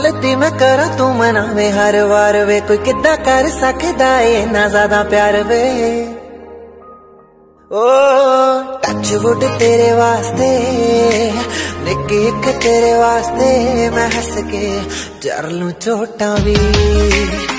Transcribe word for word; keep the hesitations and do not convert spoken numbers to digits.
गलती मैं करा तू मनावे हर वार वे, कोई किदा कर सकदा है इन्ना ज्यादा प्यार वे। ओ टच वुड तेरे वास्ते, निक्की एक तेरे वास्ते, मैं हस के जर लूं चोटां भी।